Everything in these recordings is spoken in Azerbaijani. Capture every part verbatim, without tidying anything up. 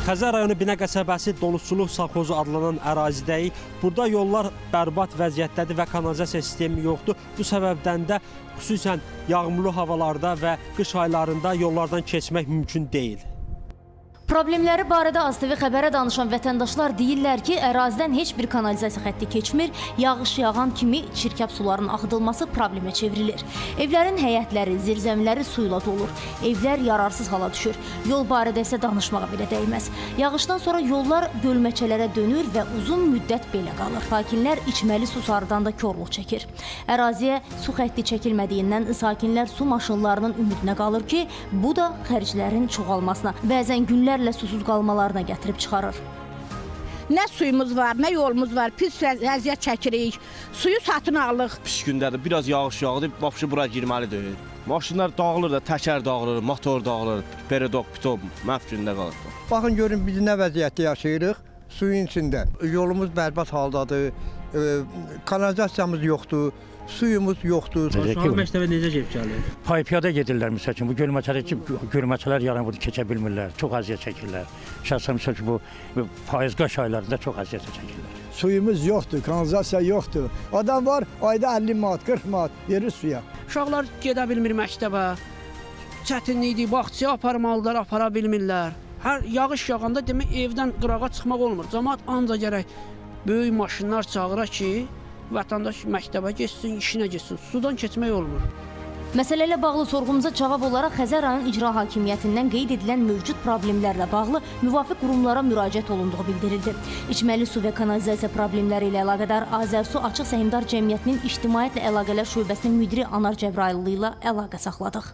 Xəzər rayonu Binə qəsəbəsi Doluçuluq Savxozu adlanan ərazidəyik. Burada yollar bərbad vəziyyətdədir və kanalizasiya sistemi yoxdur. Bu səbəbdən də xüsusən yağmurlu havalarda və qış aylarında yollardan keçmək mümkün deyil. Problemləri barədə A Z T V xəbərə danışan vətəndaşlar deyirlər ki, ərazidən heç bir kanalizasiya xətti keçmir, yağış yağan kimi çirkab suların axıdılması problemə çevrilir. Evlərin həyətləri, zirzəmiləri suyla dolur, evlər yararsız hala düşür. Yol barədə isə danışmağa belə dəyməz. Yağışdan sonra yollar gölməçələrə dönür və uzun müddət belə qalır. Sakinlər içməli su sarıdan da korluq çəkir. Əraziyə su xətti çəkilmədiyindən sakinlər su maşınlarının ümidinə qalır ki, bu da xərclərin çoxalmasına, bəzən günlər susuz qalmalarına gətirib çıxarır. Nə suyumuz var, nə yolumuz var, pis vəziyyət çəkirik, suyu satın alıq. Pis gündədir, biraz yağış yağdı, vapşı bura girməlidir. Maşınlar dağılır da, təkər dağılır, motor dağılır, peredok, pitop, məhv gündə qalır. Baxın görün biz nə vəziyyətdə yaşayırıq, suyun içində. Yolumuz bərbad haldadır, kanalizasiyamız yoxdur. Suyumuz yoxdur. Uşaq məktəbə necə gedib gəlir? Pay-piyada gedirlər misal üçün. Bu gölməçələr yaran burada keçə bilmirlər. Çox əziyyət çəkirlər. Şəxsən misal üçün bu payız qaş aylarında çox əziyyət çəkirlər. Suyumuz yoxdur, kanalizasiya yoxdur. Adam var, ayda əlli manat, qırx manat verir suya. Uşaqlar gedə bilmir məktəbə. Çətinlikdir, bağçaya aparmalılar, apara bilmirlər. Hər yağış yağanda demək evdən qırağa çıxmaq olmur. Cəmaət ancaq gərək böyük maşınlar çağıra ki, vətəndaş məktəbə geçsin, işinə geçsin. Sudan keçmək olmur. Məsələ ilə bağlı sorğumuza cavab olaraq Xəzər rayon İcra Hakimiyyətindən qeyd edilən mövcud problemlərlə bağlı müvafiq qurumlara müraciət olunduğu bildirildi. İçməli su və kanalizasiya problemləri ilə əlaqədar Azərsu Açıq Səhmdar Cəmiyyətinin İctimaiyyətlə Əlaqələr Şöbəsinin müdiri Anar Cəbrayıllı ilə əlaqə saxladıq.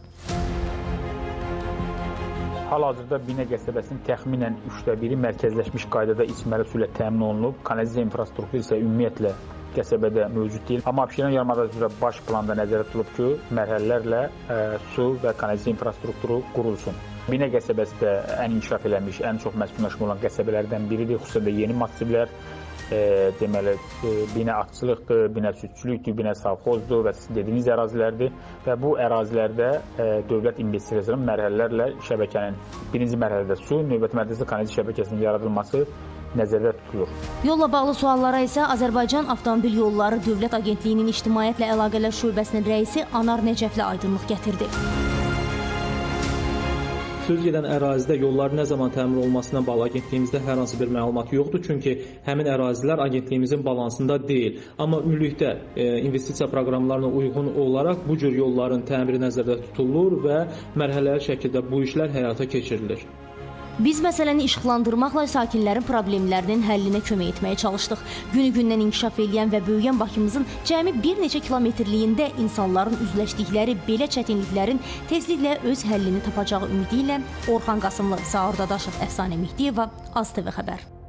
Hal-hazırda Binə qəsəbəsinin təxminən üçdə biri mərkəzləşmiş qaydada içməli su ilə təmin olunub. Kanalizasiya infrastrukturu isə ümumiyyətlə qəsəbədə mövcud deyil. Amma Abşeron yarımadası üzrə baş planda nəzərdə tutulub ki, mərhələlərlə ə, su və kanalizasiya infrastrukturu qurulsun. Binə qəsəbəsi də ən inkişaf eləmiş, ən çox məskunlaşma olan qəsəbələrdən biridir. Xüsusən də yeni massivlər, e, deməli, e, binə atçılıqdır, binə südçülükdür, binə savxozdur və siz dediyiniz ərazilərdir. Və bu ərazilərdə e, dövlət investisiyasının mərhələlərlə şəbəkənin birinci mərhələdə su, növbəti mərhələdə kanalizasiya şəbəkəsinin yaradılması nəzərdə tutulur. Yolla bağlı suallara isə Azərbaycan Avtomobil Yolları Dövlət Agentliyinin İctimaiyyətlə Əlaqələr Şöbəsinin rəisi Anar Nəcəfli aydınlıq gətirdi. Söz gedən ərazidə yolların nə zaman təmir olmasına bağlı agentliyimizdə hər hansı bir məlumat yoxdur, çünki həmin ərazilər agentliyimizin balansında deyil. Amma ümumilikdə e, investisiya proqramlarına uyğun olaraq bu cür yolların təmiri nəzərdə tutulur və mərhələli şəkildə bu işlər həyata keçirilir. Biz məsələni işıqlandırmaqla sakinlərin problemlərinin həllinə kömək etməyə çalışdıq. Günü-gündən inkişaf edən və böyüyən Bakımızın cəmi bir neçə kilometrliyində insanların üzləşdikləri belə çətinliklərin tezliklə öz həllini tapacağı ümidi ilə Orxan Qasımlı, Zaur Dadaşov, Əfsanə Mehdiyeva, A Z T V xəbər.